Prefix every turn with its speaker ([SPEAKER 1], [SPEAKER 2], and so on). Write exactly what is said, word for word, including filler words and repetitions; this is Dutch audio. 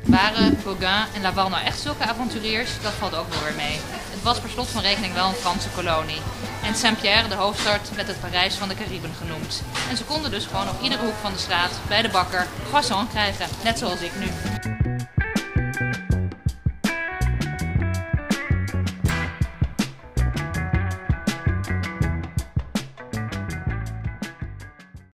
[SPEAKER 1] Waren Gauguin en Laval nou echt zulke avonturiers? Dat valt ook wel weer mee. Het was per slot van rekening wel een Franse kolonie. En Saint-Pierre, de hoofdstad, werd het Parijs van de Cariben genoemd. En ze konden dus gewoon op iedere hoek van de straat, bij de bakker, croissant krijgen. Net zoals ik nu.